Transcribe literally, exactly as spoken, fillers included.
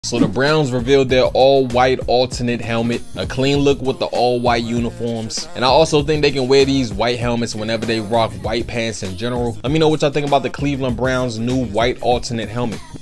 So the Browns revealed their all-white alternate helmet, a clean look with the all-white uniforms, and I also think they can wear these white helmets whenever they rock white pants in general. Let me know what y'all think about the Cleveland Browns new white alternate helmet.